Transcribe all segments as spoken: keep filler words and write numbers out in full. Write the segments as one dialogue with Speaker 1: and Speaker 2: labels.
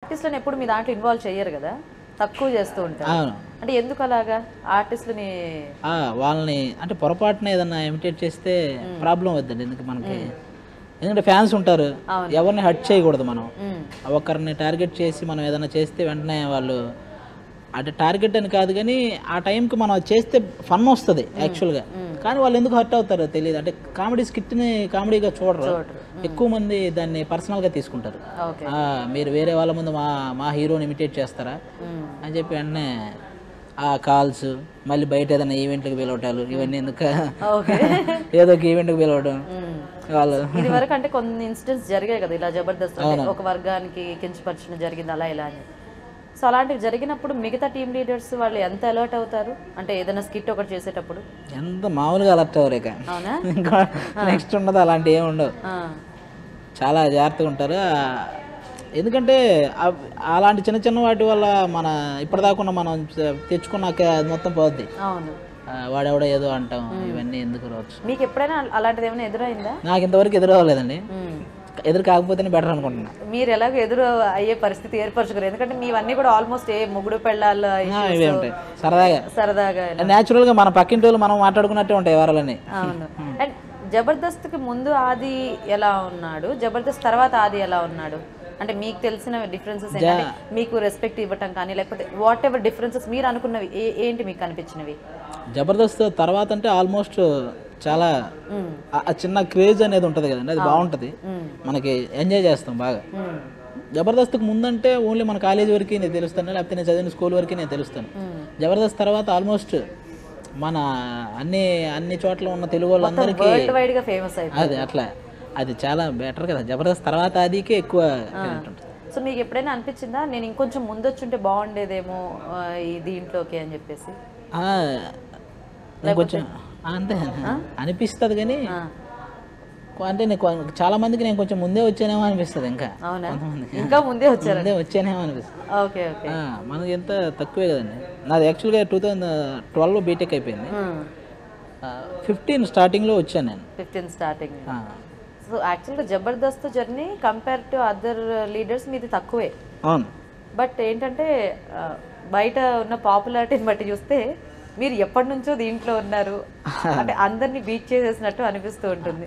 Speaker 1: ఆర్టిస్ట్లను ఎప్పుడు మీ దాంట్లో ఇన్వాల్వ్ చేయరు కదా, తక్కువ చేస్తూ ఉంటారు. అంటే ఎందుకు అలాగా ఆర్టిస్టులని
Speaker 2: వాళ్ళని అంటే పొరపాటున ఏదన్నా ఇమిటేట్ చేస్తే ప్రాబ్లం అవుతుంది. ఎందుకు మనకి, ఎందుకంటే ఫ్యాన్స్ ఉంటారు, ఎవరిని హర్ట్ చేయకూడదు. మనం ఒకరిని టార్గెట్ చేసి మనం ఏదైనా చేస్తే వెంటనే వాళ్ళు అంటే టార్గెట్ అని కాదు కానీ ఆ టైంకి మనం చేస్తే ఫన్ వస్తుంది యాక్చువల్గా, కానీ వాళ్ళు ఎందుకు హర్ట్ అవుతారో తెలియదు. అంటే కామెడీ స్కిట్ని కామెడీగా చూడరు, ఎక్కువ మంది దాన్ని పర్సనల్గా తీసుకుంటారు. మీరు వేరే వాళ్ళ ముందు మా మా హీరోని ఇమిటేట్ చేస్తారా అని చెప్పి వెంటనే ఆ కాల్స్, మళ్ళీ బయట ఏదైనా ఈవెంట్కి పిలవటాలు, ఇవన్నీ ఎందుకు, ఏదో ఒక ఈవెంట్కి పిలవడం వాళ్ళు.
Speaker 1: ఇది వరకు అంటే కొన్ని ఇన్సిడెంట్స్ జరిగాయి కదా ఇలా జబర్దస్త్, ఒక వర్గానికి కించపరచడం జరిగింది అలా ఇలా అని. సో అలాంటివి జరిగినప్పుడు మిగతా టీమ్ లీడర్స్ వాళ్ళు ఎంత అలర్ట్ అవుతారు? అంటే ఏదైనా స్కిట్ ఒకటి చేసేటప్పుడు
Speaker 2: ఎంత మామూలుగా అలర్ట్ అవ్వరు, ఇక ఇంకా నెక్స్ట్ ఉండదు, అలాంటివి ఏమి ఉండవు, చాలా జాగ్రత్తగా ఉంటారు. ఎందుకంటే అలాంటి చిన్న చిన్న వాటి వల్ల మన ఇప్పటిదాకా మనం తెచ్చుకున్నాక అది మొత్తం పోద్ది. వాడెవడో ఏదో అంటాం, ఇవన్నీ ఎందుకు రావచ్చు.
Speaker 1: మీకు ఎప్పుడైనా అలాంటిది ఏమైనా ఎదురైందా?
Speaker 2: నాకు ఇంతవరకు ఎదురవ్వలేదండి, ఎదురు కాకపోతేనే బెటర్ అనుకుంటున్నా.
Speaker 1: మీరు ఎలాగో ఎదురు అయ్యే పరిస్థితి ఏర్పరచుకోరు, ఎందుకంటే మీవన్నీ కూడా ఆల్మోస్ట్ ఏ మొగుడు పెళ్ళాల
Speaker 2: ఇవే ఉంటాయి, సరదాగా
Speaker 1: సరదాగా
Speaker 2: న్యాచురల్ గా మన పక్కింటి వాళ్ళు మనం మాట్లాడుకున్నట్టే ఉంటాయి వారాలని.
Speaker 1: అవును. అండ్ జబర్దస్త్ కి ముందు ఆది ఎలా ఉన్నాడు, జబర్దస్త్ తర్వాత ఆది ఎలా ఉన్నాడు? అంటే మీకు తెలిసిన డిఫరెన్సెస్ ఏంటంటే మీకు రెస్పెక్ట్ ఇవ్వటం కానీ, లేకపోతే వాట్ ఎవర్ డిఫరెన్సెస్ మీరు అనుకున్నవి ఏంటి మీకు అనిపించినవి?
Speaker 2: జబర్దస్త్ తర్వాత అంటే ఆల్మోస్ట్ చాలా చిన్న క్రేజ్ అనేది ఉంటుంది కదండి, అది బాగుంటుంది, మనకి ఎంజాయ్ చేస్తాం బాగా. జబర్దస్త్కి ముందంటే ఓన్లీ మన కాలేజ్ వరకు నేను తెలుస్తాను, లేకపోతే నేను చదివిన స్కూల్ వరకు నేను తెలుస్తాను. జబర్దస్త్ తర్వాత ఆల్మోస్ట్ మన అన్ని అన్ని చోట్ల ఉన్న తెలుగు వాళ్ళందరికీ అది అట్లా, అది చాలా బెటర్ కదా. జబర్దస్త్ తర్వాత అదికే ఎక్కువ.
Speaker 1: సో మీకు ఎప్పుడైనా అనిపించిందా నేను ఇంకొంచెం ముందొచ్చుంటే బాగుండేదేమో ఈ దీంట్లోకి అని చెప్పేసి?
Speaker 2: కొంచెం అంతే అనిపిస్తుంది, కానీ అంటే నేను చాలా మందికి నేను కొంచెం ముందే వచ్చానేమో అనిపిస్తుంది. ఇంకా
Speaker 1: ఇంకా ముందే వచ్చారు
Speaker 2: ముందే వచ్చానేమో అనిపిస్తుంది. మనకి ఎంత తక్కువే కదండి. నాది యాక్చువల్గా టూ థౌజండ్ ట్వెల్వ్లో బీటెక్ అయిపోయింది, ఫిఫ్టీన్ స్టార్టింగ్లో వచ్చాను నేను.
Speaker 1: Fifteen starting. సో యాక్చువల్గా Jabardasth journey compare to other leaders మీది తక్కువే.
Speaker 2: అవును.
Speaker 1: బట్ ఏంటంటే బయట ఉన్న పాపులారిటీని బట్టి చూస్తే మీరు ఎప్పటి నుంచో దీంట్లో ఉన్నారు, అంటే అందరినీ బీట్ చేసేసినట్టు అనిపిస్తూ ఉంటుంది.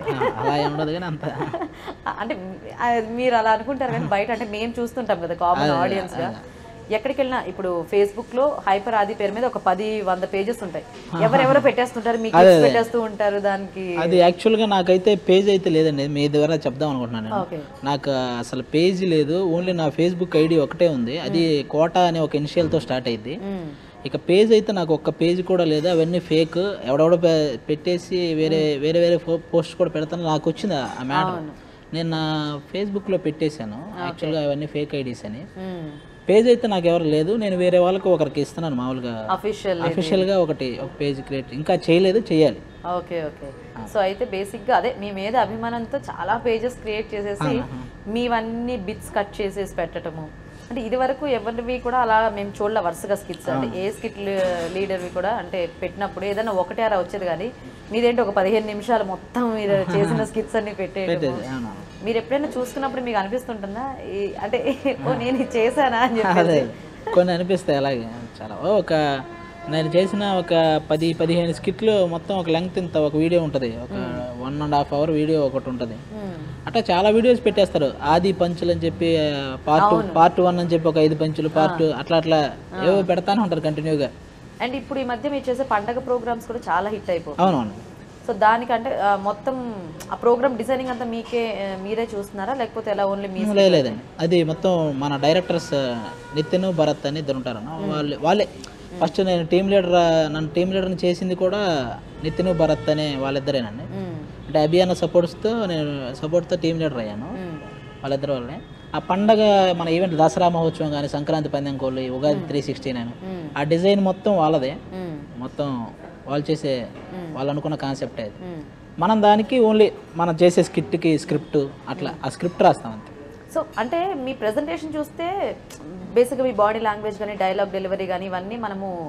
Speaker 1: అంటే మీరు అలా అనుకుంటారు, కానీ బయట అంటే మేము చూస్తుంటాం కదా కామన్ ఆడియన్స్ గా, ఎక్కడికి వెళ్ళినా ఇప్పుడు ఫేస్బుక్ లో హైపర్ ఆది పేరు మీద ఒక పది వంద పేజెస్ ఉంటాయి, ఎవరెవరో పెట్టేస్తుంటారు, మీకు పెట్టేస్తూ ఉంటారు. దానికి
Speaker 2: అది యాక్చువల్ గా నాకైతే పేజ్ అయితే లేదండి, మీ ద్వారా చెప్దాం అనుకుంటున్నాను. నాకు అసలు పేజ్ లేదు, ఓన్లీ నా ఫేస్బుక్ ఐడి ఒకటే ఉంది, అది కోట అనే ఒక ఇనిషియల్ తో స్టార్ట్ అయింది. ఇక పేజ్ అయితే నాకు ఒక్క పేజ్ కూడా లేదు, అవన్నీ ఫేక్, ఎవడెవడో పెట్టేసి వేరే వేరే వేరే పోస్ట్ కూడా పెడతాను. నాకు వచ్చింది ఆ మ్యాటర్, నేను నా ఫేస్బుక్లో పెట్టేశాను యాక్చువల్గా అవన్నీ ఫేక్ ఐడీస్ అని. పేజ్ అయితే నాకు ఎవరు లేదు, నేను వేరే వాళ్ళకి ఒకరికి ఇస్తున్నాను మామూలుగా అఫీషియల్గా ఒకటి ఒక పేజ్ క్రియేట్ ఇంకా చేయలేదు, చేయాలి.
Speaker 1: Okay okay. సో అయితే బేసిక్గా అదే మీ మీద అభిమానంతో చాలా పేజెస్ క్రియేట్ చేసేసి మీవన్నీ బిట్స్ కట్ చేసేసి పెట్టడము. అంటే ఇది వరకు ఎవరివి కూడా అలా మేము చూడలే వరుసగా స్కిట్స్, అంటే ఏ స్కిట్ లీడర్వి కూడా అంటే పెట్టినప్పుడు ఏదైనా ఒకటే అలా వచ్చేది, కానీ మీదేంటి ఒక పదిహేను నిమిషాలు మొత్తం మీరు చేసిన స్కిట్స్ అన్ని పెట్టేది. మీరు ఎప్పుడైనా చూసుకున్నప్పుడు మీకు అనిపిస్తుంటుందా అంటే ఓ నేను ఇది చేశానా అని చెప్పి?
Speaker 2: కొన్ని అనిపిస్తాయి అలాగే, చాలా ఒక నేను చేసిన ఒక పది పదిహేను స్కిట్లు మొత్తం ఒక లెంగ్త్ ఇంత ఒక వీడియో ఉంటుంది, ఒక one and half hour video ఒకటి ఉంటుంది. అట్లా చాలా వీడియోస్ పెట్టేస్తారు, ఆది పంచులు అని చెప్పి పార్ట్ పార్ట్ వన్ అని చెప్పి ఒక ఐదు పంచులు పార్ట్ అట్లా అట్లా ఏవో పెడతానే ఉంటారు కంటిన్యూగా.
Speaker 1: అండ్ ఇప్పుడు ఈ మధ్య మీరు చేసే పండగ ప్రోగ్రామ్స్ కూడా చాలా హిట్ అయిపోతుంది.
Speaker 2: అవునవును.
Speaker 1: సో దానికంటే మొత్తం ఆ ప్రోగ్రామ్ డిజైనింగ్ అంతా మీకే మీరే చూస్తున్నారా, లేకపోతే ఎలా ఓన్లీ మీ?
Speaker 2: లేదండి, అది మొత్తం మన డైరెక్టర్స్ నితిన్ భరత్ అని ఇద్దరు ఉంటారు, వాళ్ళే వాళ్ళే ఫస్ట్ నేను టీమ్ లీడర్ నన్ను టీమ్ లీడర్ని చేసింది కూడా నితిన్ భరత్ అనే వాళ్ళిద్దరేనండి. అంటే అభి అన్న సపోర్ట్స్తో నేను సపోర్ట్తో టీమ్ లీడర్ అయ్యాను, వాళ్ళిద్దరు వాళ్ళే. ఆ పండగ మన ఈవెంట్ దసరా మహోత్సవం కానీ, సంక్రాంతి పందెం కోళ్ళు, ఉగాది త్రీ సిక్స్టీ నైన్ ఆ డిజైన్ మొత్తం వాళ్ళదే, మొత్తం వాళ్ళు చేసే వాళ్ళు అనుకున్న కాన్సెప్ట్ అది. మనం దానికి ఓన్లీ మనం చేసే స్కిట్కి స్క్రిప్ట్ అట్లా ఆ స్క్రిప్ట్ రాస్తాం అంతే.
Speaker 1: సో అంటే మీ ప్రెజెంటేషన్ చూస్తే బేసిక్గా మీ బాడీ లాంగ్వేజ్ కానీ, డైలాగ్ డెలివరీ కానీ ఇవన్నీ మనము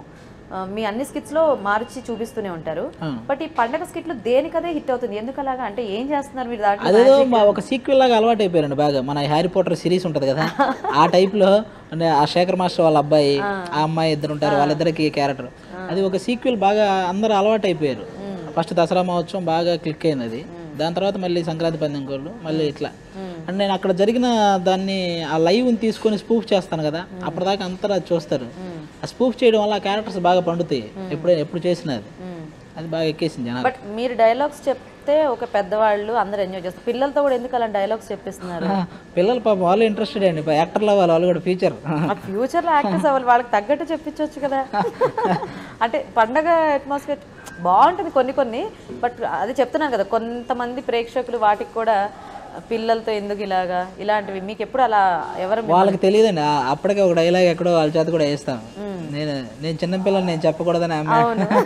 Speaker 1: మీ అన్ని స్కిట్స్ లో మార్చి చూపిస్తూనే ఉంటారు. బట్ ఈ పండగ స్కిట్ లో దేనికదే హిట్ అవుతుంది, ఎందుకు అలాగా? అంటే ఏం చేస్తున్నారు మీరు దాంట్లో?
Speaker 2: అదేదో ఒక సీక్వెల్ లాగా అలవాటు అయిపోయారండి బాగా. మన హ్యారీ పోటర్ సిరీస్ ఉంటది కదా, ఆ టైప్ లో అంటే ఆ శేఖర్ మాస్టర్ వాళ్ళ అబ్బాయి ఆ అమ్మాయి ఇద్దరు ఉంటారు, వాళ్ళిద్దరికి క్యారెక్టర్, అది ఒక సీక్వెల్ బాగా అందరూ అలవాటు అయిపోయారు. ఫస్ట్ దసరా మహోత్సవం బాగా క్లిక్ అయింది అది, దాని తర్వాత మళ్ళీ సంక్రాంతి పందెంకోళ్ళు, మళ్ళీ ఇట్లా. అంటే నేను అక్కడ జరిగిన దాన్ని ఆ లైవ్ని తీసుకొని స్పూఫ్ చేస్తాను కదా, అప్పటిదాకా అంతా చూస్తారు. ఆ స్పూఫ్ చేయడం వల్ల ఆ క్యారెక్టర్స్ బాగా పండుతాయి, ఎప్పుడే ఎప్పుడు చేసినా అది అది బాగా ఎక్కేసింది జనాలు.
Speaker 1: బట్ మీరు డైలాగ్స్ చెప్తే ఒక పెద్దవాళ్ళు అందరూ ఎంజాయ్ చేస్తారు, పిల్లలతో కూడా ఎందుకు అలా డైలాగ్స్ చెప్పిస్తున్నారు?
Speaker 2: పిల్లలు పాపం వాళ్ళు ఇంట్రెస్టెడ్ అండి, యాక్టర్లు అవ్వాలి వాళ్ళు కూడా, ఫ్యూచర్
Speaker 1: ఫ్యూచర్లో యాక్టర్స్ అవ్వాలి, వాళ్ళకి తగ్గట్టు చెప్పించవచ్చు కదా. అంటే పండగ అట్మాస్ఫియర్ బాగుంటుంది కొన్ని కొన్ని, బట్ అది చెప్తున్నాను కదా, కొంతమంది ప్రేక్షకులు వాటికి కూడా పిల్లలతో ఎందుకు ఇలాగా ఇలాంటివి మీకు ఎప్పుడు అలా ఎవరు
Speaker 2: వాళ్ళకి తెలియదండి. అప్పటికే ఒక డైలాగ్ ఎక్కడో వాళ్ళ చేత కూడా వేస్తాను, నేను నేను చిన్నపిల్లని నేను చెప్పకూడదని అమ్మ,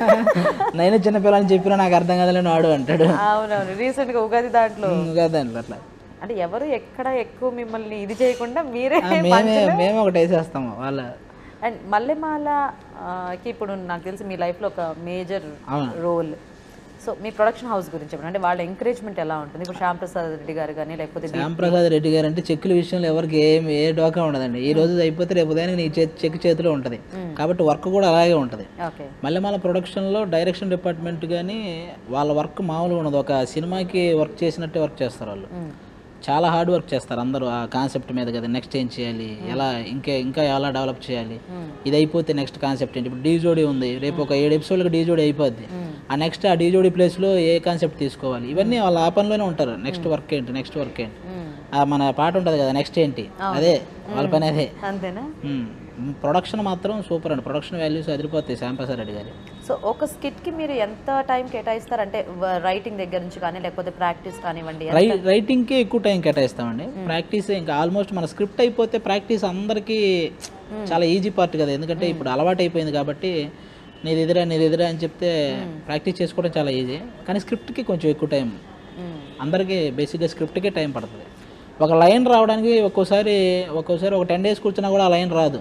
Speaker 2: నేను చిన్నపిల్లని చెప్పినా నాకు అర్థం కాదని వాడు అంటాడు.
Speaker 1: అవునవును, రీసెంట్ గా ఉగాది దాంట్లో
Speaker 2: ఉగాది దాంట్లో అట్లా.
Speaker 1: అంటే ఎవరు ఎక్కడ ఎక్కువ మిమ్మల్ని ఇది చేయకుండా మీరే
Speaker 2: మేమే మేము ఒకటి వేసేస్తాము వాళ్ళ.
Speaker 1: అండ్ మల్లెమాలకి ఇప్పుడు నాకు తెలిసి మీ లైఫ్లో ఒక మేజర్ రోల్. సో మీ ప్రొడక్షన్ హౌస్ గురించి చెప్పండి, అంటే వాళ్ళ ఎంకరేజ్మెంట్ ఎలా ఉంటుంది? ఇప్పుడు శ్యాంప్రసాద్ రెడ్డి గారు కానీ లేకపోతే
Speaker 2: శ్యాంప్రసాద్ రెడ్డి గారు అంటే చెక్కుల విషయంలో ఎవరికి ఏం ఏ డోకా ఉండదండి. ఈ రోజు అయిపోతే రేపు ఉదయానికి నీ చెక్ చేతిలో ఉంటుంది, కాబట్టి వర్క్ కూడా అలాగే ఉంటుంది. మల్లెమాల ప్రొడక్షన్లో డైరెక్షన్ డిపార్ట్మెంట్ కానీ వాళ్ళ వర్క్ మామూలుగా ఉండదు. ఒక సినిమాకి వర్క్ చేసినట్టే వర్క్ చేస్తారు వాళ్ళు, చాలా హార్డ్ వర్క్ చేస్తారు అందరూ ఆ కాన్సెప్ట్ మీద కదా, నెక్స్ట్ ఏం చేయాలి, ఎలా ఇంకా ఇంకా ఎలా డెవలప్ చేయాలి, ఇది అయిపోతే నెక్స్ట్ కాన్సెప్ట్ ఏంటి. ఇప్పుడు డీ జోడీ ఉంది, రేపు ఒక ఏడు ఎపిసోడ్కి డీ జోడీ అయిపోద్ది, ఆ నెక్స్ట్ ఆ డీ జోడీ ప్లేస్లో ఏ కాన్సెప్ట్ తీసుకోవాలి, ఇవన్నీ వాళ్ళ ఆ పనిలోనే ఉంటారు. నెక్స్ట్ వర్క్ ఏంటి, నెక్స్ట్ వర్క్ ఏంటి, మన పాట ఉంటుంది కదా నెక్స్ట్ ఏంటి, అదే వాళ్ళ పని అదే.
Speaker 1: అంతేనా?
Speaker 2: ప్రొడక్షన్ మాత్రం సూపర్ అండి, ప్రొడక్షన్ వాల్యూస్ అదిరిపోతాయి శ్యాంప్రసాద్ రెడ్డి గారి.
Speaker 1: సో ఒక స్కిట్కి మీరు ఎంత టైం కేటాయిస్తారు, అంటే రైటింగ్ దగ్గర నుంచి కానీ లేకపోతే ప్రాక్టీస్ కానివ్వండి?
Speaker 2: రైటింగ్కి ఎక్కువ టైం కేటాయిస్తామండి, ప్రాక్టీస్ ఇంకా ఆల్మోస్ట్ మన స్క్రిప్ట్ అయిపోతే ప్రాక్టీస్ అందరికీ చాలా ఈజీ పార్ట్ కదా, ఎందుకంటే ఇప్పుడు అలవాటు అయిపోయింది కాబట్టి నీది ఎదురా నీది ఎదురా అని చెప్తే ప్రాక్టీస్ చేసుకోవడం చాలా ఈజీ. కానీ స్క్రిప్ట్కి కొంచెం ఎక్కువ టైం, అందరికీ బేసిక్గా స్క్రిప్ట్కే టైం పడుతుంది. ఒక లైన్ రావడానికి ఒక్కోసారి ఒక్కోసారి ఒక టెన్ డేస్ కూర్చున్నా కూడా ఆ లైన్ రాదు.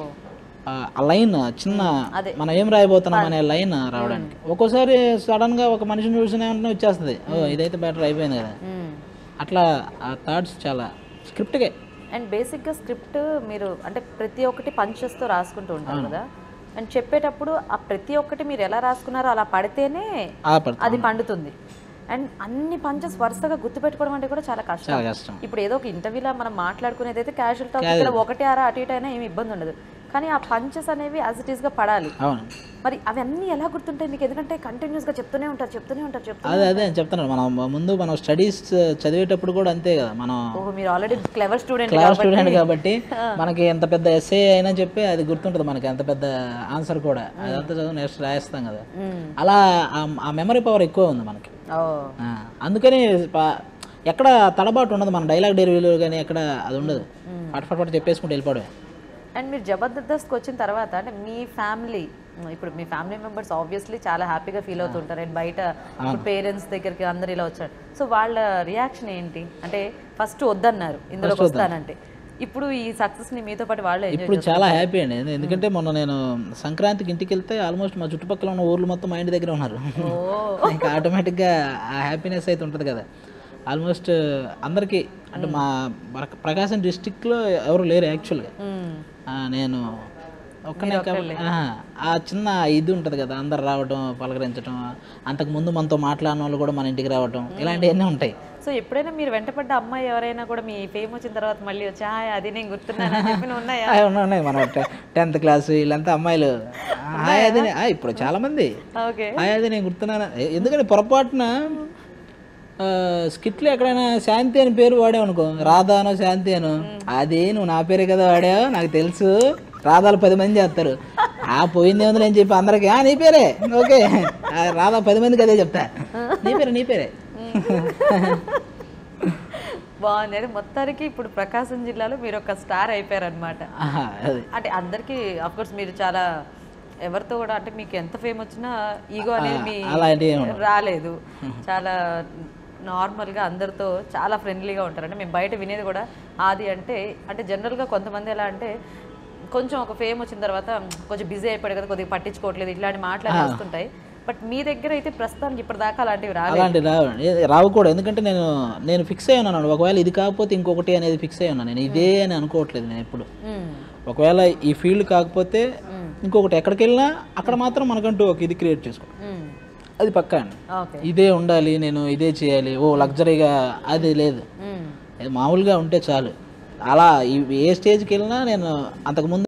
Speaker 2: ఆ లైన్ చిన్న మనం ఏం రాయబోతున్నాం అనే లైన్ రావడానికి ఒక్కోసారి సడన్ గా ఒక మనిషిని చూసిన ఏమన్నా వచ్చేస్తుంది, ఓ ఇదైతే బెటర్ అయిపోయింది కదా, అట్లా ఆ థాట్స్ చాలా స్క్రిప్ట్కే.
Speaker 1: అండ్ బేసిక్గా స్క్రిప్ట్ మీరు అంటే ప్రతి ఒక్కటి పంచెస్తో రాసుకుంటూ ఉంటారు కదా, అండ్ చెప్పేటప్పుడు ఆ ప్రతి ఒక్కటి మీరు ఎలా రాసుకున్నారో అలా పడితేనే అది పండుతుంది. అండ్ అన్ని పంచెస్ వరుసగా గుర్తుపెట్టుకోవడం అంటే కూడా చాలా కష్టం. ఇప్పుడు ఏదో ఒక ఇంటర్వ్యూలో మనం మాట్లాడుకునేది అయితే క్యాజువల్ టాక్, ఇక్కడ ఒకటి ఆరా అటు ఇటు అయినా ఏమి ఇబ్బంది ఉండదు, కానీ ఆ పంచెస్ అనేవి యాజ్ ఇట్ ఈస్ గా పడాలి. మరి అవన్నీ ఎలా గుర్తుంటాయి మీకు? ఎందుకంటే కంటిన్యూస్ గా చెప్తూనే ఉంటారు చెప్తూనే ఉంటారు చెప్తూనే
Speaker 2: అదే అదే చెప్తున్నాను. మనం ముందు మనం స్టడీస్ చదివేటప్పుడు కూడా అంతే కదా, మనం
Speaker 1: మీరు already clever student
Speaker 2: clever student కాబట్టి మనకి ఎంత పెద్ద ఎస్ఏ అయినా చెప్పి అది గుర్తుంటుంది మనకి, ఎంత పెద్ద ఆన్సర్ కూడా అదంతా చదువు నెక్స్ట్ రాయిస్తాం కదా, అలా ఆ మెమరీ పవర్ ఎక్కువ ఉంది మనకి. అందుకని ఎక్కడ తడబాటు ఉండదు, మన డైలాగ్ డెలివరీలో కానీ ఎక్కడ అది ఉండదు, ఫట్ ఫట్ ఫట్ చెప్పేసుకుంటూ వెళ్ళిపోవడమే.
Speaker 1: అండ్ మీరు జబర్దస్త్కి వచ్చిన తర్వాత అంటే మీ ఫ్యామిలీ, ఇప్పుడు మీ ఫ్యామిలీ మెంబర్స్ ఆబ్వియస్లీ చాలా హ్యాపీగా ఫీల్ అవుతుంటారు, అండ్ బయట పేరెంట్స్ దగ్గరికి అందరు ఇలా వచ్చారు, సో వాళ్ళ రియాక్షన్ ఏంటి? అంటే ఫస్ట్ వద్దన్నారు ఇందులోకి వస్తానంటే, ఇప్పుడు ఈ సక్సెస్ ని మీతో పాటు వాళ్ళు
Speaker 2: ఇప్పుడు చాలా హ్యాపీ అండి. ఎందుకంటే మొన్న నేను సంక్రాంతికి ఇంటికి వెళ్తే ఆల్మోస్ట్ మా చుట్టుపక్కల ఉన్న ఊర్లు మొత్తం మా ఇంటి దగ్గర ఉన్నారు, ఇంకా ఆటోమేటిక్గా ఆ హ్యాపీనెస్ అయితే ఉంటుంది కదా. ఆల్మోస్ట్ అందరికీ అంటే మా ప్రకాశం డిస్టిక్లో ఎవరు లేరు యాక్చువల్గా, నేను ఒక్కనే ఆ చిన్న ఇది ఉంటుంది కదా, అందరు రావడం పలకరించడం, అంతకుముందు మనతో మాట్లాడిన వాళ్ళు కూడా మన ఇంటికి రావడం, ఇలాంటివన్నీ ఉంటాయి.
Speaker 1: సో ఎప్పుడైనా మీరు వెంటపడ్డ అమ్మాయి ఎవరైనా కూడా మీ ఫేమ్ వచ్చిన తర్వాత మళ్ళీ వచ్చి హాయ్ అది నేను గుర్తున్నాను ఉన్నాయా?
Speaker 2: ఉన్నాయి, మన టెన్త్ క్లాస్ వీళ్ళంతా అమ్మాయిలు హాయ్ అది ఇప్పుడు చాలా మంది హాయ్ అది నేను గుర్తున్నాను. ఎందుకంటే పొరపాటున స్కిట్లో ఎక్కడైనా శాంతి అని పేరు వాడావనుకో, రాధానో శాంతి అనో, అది నువ్వు నా పేరే కదా వాడావు నాకు తెలుసు, రాధాలు పది మంది చేస్తారు, ఆ పోయింది ఏముంది నేను చెప్పి అందరికి నీ పేరే ఓకే, రాధా పది మందికి అదే చెప్తా, నీ పేరే నీ పేరే.
Speaker 1: బాగుంది. అంటే మొత్తానికి ఇప్పుడు ప్రకాశం జిల్లాలో మీరు ఒక స్టార్ అయిపోయారనమాట. అంటే అందరికీ అఫ్ కోర్స్ మీరు చాలా ఎవరితో కూడా అంటే మీకు ఎంత ఫేమ్ వచ్చినా ఈగో అనేది మీ రాలేదు, చాలా నార్మల్గా అందరితో చాలా ఫ్రెండ్లీగా ఉంటారు. అంటే మేము బయట వినేది కూడా ఆది అంటే అంటే జనరల్గా కొంతమంది ఎలా అంటే కొంచెం ఒక ఫేమ్ వచ్చిన తర్వాత కొంచెం బిజీ అయిపోయాడు కదా, కొద్దిగా పట్టించుకోవట్లేదు, ఇట్లాంటి మాటలు వస్తుంటాయి. బట్ మీ దగ్గర అయితే ప్రస్తుతానికి ఇప్పటిదాకా అలాంటివి రాలేదు.
Speaker 2: అలాంటివి రావు రావు కూడా. ఎందుకంటే నేను నేను ఫిక్స్ అయి ఉన్నాను, ఒకవేళ ఇది కాకపోతే ఇంకొకటి అనేది ఫిక్స్ అయి ఉన్నాను. నేను ఇదే అని అనుకోవట్లేదు నేను ఎప్పుడు. ఒకవేళ ఈ ఫీల్డ్ కాకపోతే ఇంకొకటి ఎక్కడికి వెళ్ళినా అక్కడ మాత్రం మనకంటూ ఒక ఇది క్రియేట్ చేసుకో, అది పక్కా అండి. ఇదే ఉండాలి, నేను ఇదే చేయాలి, ఓ లగ్జరీగా అది లేదు, మామూలుగా ఉంటే చాలు. అలా ఏ స్టేజ్కి వెళ్ళినా నేను అంతకుముందు